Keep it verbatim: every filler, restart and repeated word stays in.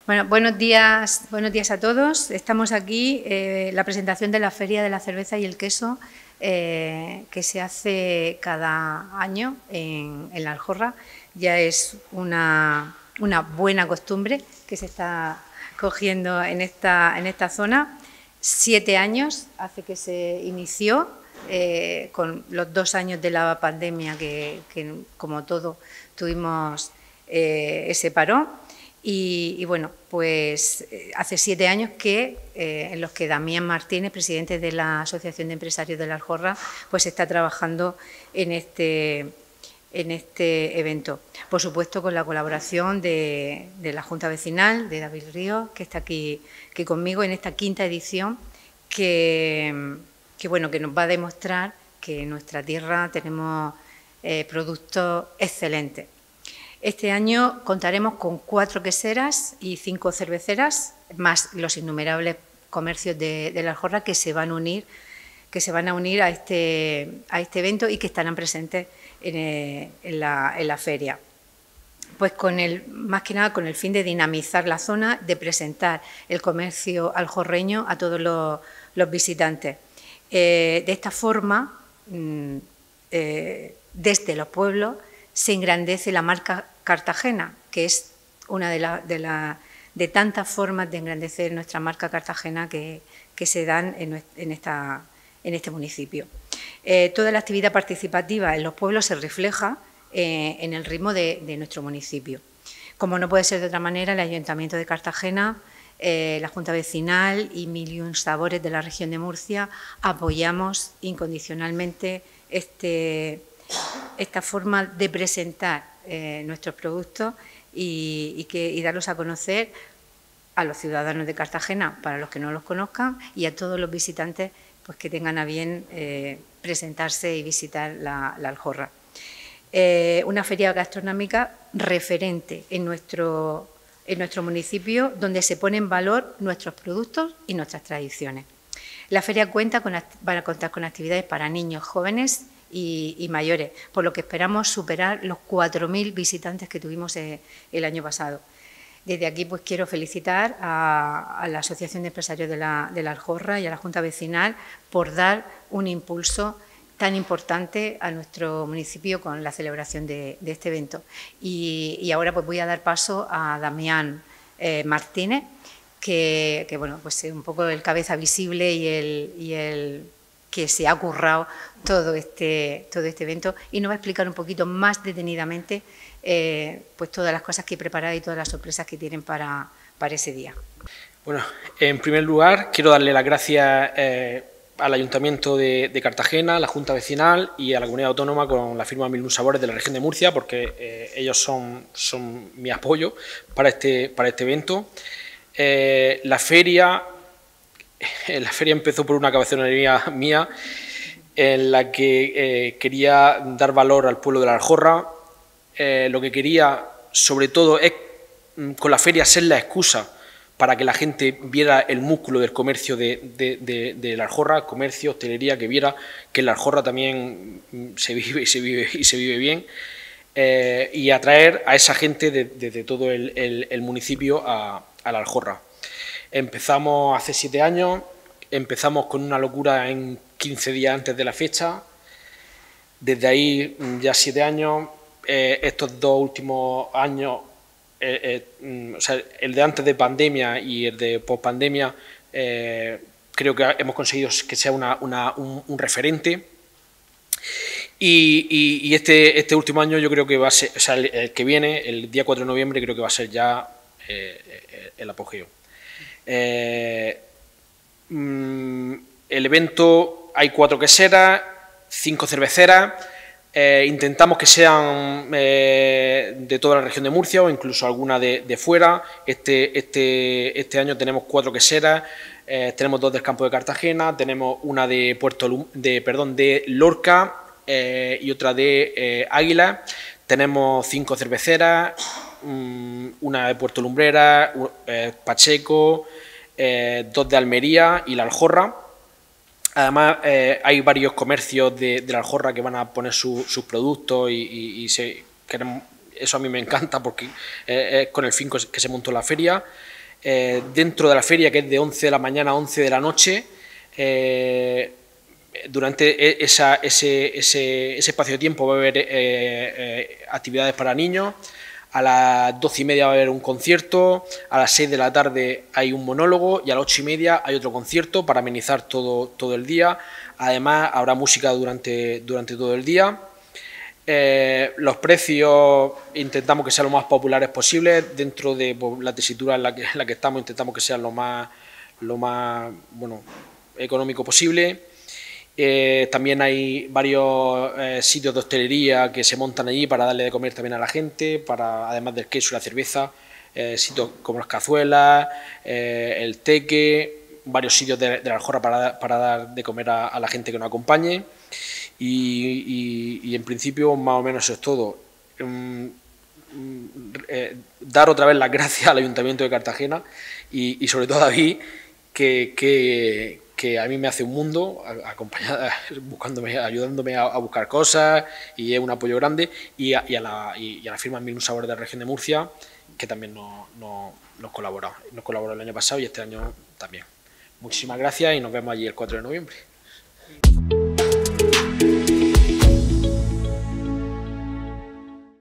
Bueno, buenos días, buenos días a todos. Estamos aquí en eh, la presentación de la Feria de la Cerveza y el Queso eh, que se hace cada año en, en La Aljorra. Ya es una, una buena costumbre que se está cogiendo en esta, en esta zona. Siete años hace que se inició, eh, con los dos años de la pandemia que, que como todo, tuvimos eh, ese parón. Y, y bueno, pues hace siete años que eh, en los que Damián Martínez, presidente de la Asociación de Empresarios de La Aljorra, pues está trabajando en este, en este evento. Por supuesto, con la colaboración de, de la Junta Vecinal, de David Ríos, que está aquí, aquí conmigo en esta quinta edición, que, que, bueno, que nos va a demostrar que en nuestra tierra tenemos eh, productos excelentes. Este año contaremos con cuatro queseras y cinco cerveceras, más los innumerables comercios de, de La Aljorra que se van a unir, que se van a unir a este, a este evento y que estarán presentes en, en, la, en la feria. Pues con el, más que nada con el fin de dinamizar la zona, de presentar el comercio aljorreño a todos los, los visitantes. Eh, de esta forma, mmm, eh, desde los pueblos, se engrandece la marca Cartagena, que es una de, la, de, la, de tantas formas de engrandecer nuestra marca Cartagena que, que se dan en, en, esta, en este municipio. Eh, toda la actividad participativa en los pueblos se refleja eh, en el ritmo de, de nuestro municipio. Como no puede ser de otra manera, el Ayuntamiento de Cartagena, eh, la Junta Vecinal y Mil y un Sabores de la región de Murcia apoyamos incondicionalmente este esta forma de presentar eh, nuestros productos y, y, que, y darlos a conocer a los ciudadanos de Cartagena, para los que no los conozcan, y a todos los visitantes pues, que tengan a bien eh, presentarse y visitar la, la Aljorra. Eh, una feria gastronómica referente en nuestro, en nuestro municipio, donde se pone en valor nuestros productos y nuestras tradiciones. La feria cuenta con, va a contar con actividades para niños, jóvenes Y, y mayores, por lo que esperamos superar los cuatro mil visitantes que tuvimos eh, el año pasado. Desde aquí pues quiero felicitar a, a la Asociación de Empresarios de la, de la Aljorra y a la Junta Vecinal por dar un impulso tan importante a nuestro municipio con la celebración de, de este evento. Y, y ahora pues voy a dar paso a Damián eh, Martínez, que, que bueno, pues es un poco el cabeza visible y el, y el que se ha currado todo este, todo este evento y nos va a explicar un poquito más detenidamente eh, pues todas las cosas que he preparado y todas las sorpresas que tienen para, para ese día. Bueno, en primer lugar quiero darle las gracias eh, al Ayuntamiento de, de Cartagena, a la Junta Vecinal y a la Comunidad Autónoma con la firma Mil y un Sabores de la región de Murcia, porque eh, ellos son, son mi apoyo para este, para este evento. Eh, la feria... La feria empezó por una cabezonería mía en la que eh, quería dar valor al pueblo de La Aljorra. Eh, lo que quería, sobre todo, es con la feria ser la excusa para que la gente viera el músculo del comercio de, de, de, de La Aljorra, comercio, hostelería, que viera que en La Aljorra también se vive y se vive, y se vive bien, eh, y atraer a esa gente desde de, de todo el, el, el municipio a, a La Aljorra. Empezamos hace siete años, empezamos con una locura en quince días antes de la fecha, desde ahí ya siete años, eh, estos dos últimos años, eh, eh, o sea, el de antes de pandemia y el de pospandemia, eh, creo que hemos conseguido que sea una, una, un, un referente. Y, y, y este, este último año yo creo que va a ser, o sea, el, el que viene, el día cuatro de noviembre, creo que va a ser ya eh, el apogeo. Eh, mmm, el evento, hay cuatro queseras, cinco cerveceras, eh, intentamos que sean eh, de toda la región de Murcia o incluso alguna de, de fuera. Este, este, este año tenemos cuatro queseras, eh, tenemos dos del campo de Cartagena, tenemos una de Puerto de, perdón, de Lorca eh, y otra de eh, Águila. Tenemos cinco cerveceras, una de Puerto Lumbrera, eh, Pacheco, eh, dos de Almería y La Aljorra. Además, eh, hay varios comercios de, de La Aljorra que van a poner su, sus productos y, y, y se, queremos, eso a mí me encanta porque eh, es con el fin que se montó la feria. eh, dentro de la feria, que es de once de la mañana a once de la noche, eh, durante esa, ese, ese, ese espacio de tiempo va a haber eh, eh, actividades para niños. A las doce y media va a haber un concierto, a las seis de la tarde hay un monólogo y a las ocho y media hay otro concierto para amenizar todo, todo el día. Además, habrá música durante, durante todo el día. Eh, los precios intentamos que sean lo más populares posibles. Dentro de pues, la tesitura en la, que, en la que estamos, intentamos que sean lo más, lo más bueno, económico posible. Eh, también hay varios eh, sitios de hostelería que se montan allí para darle de comer también a la gente, para además del queso y la cerveza, eh, sitios como las cazuelas, eh, el teque, varios sitios de, de la Aljorra para, para dar de comer a, a la gente que nos acompañe y, y, y en principio más o menos eso es todo. Um, eh, dar otra vez las gracias al Ayuntamiento de Cartagena y, y sobre todo a David, que, que, que a mí me hace un mundo, acompañada, buscándome, ayudándome a, a buscar cosas y es un apoyo grande, y a, y a, la, y a la firma Mil y un Sabores de la región de Murcia, que también nos, nos, nos colaboró, nos colaboró el año pasado y este año también. Muchísimas gracias y nos vemos allí el cuatro de noviembre.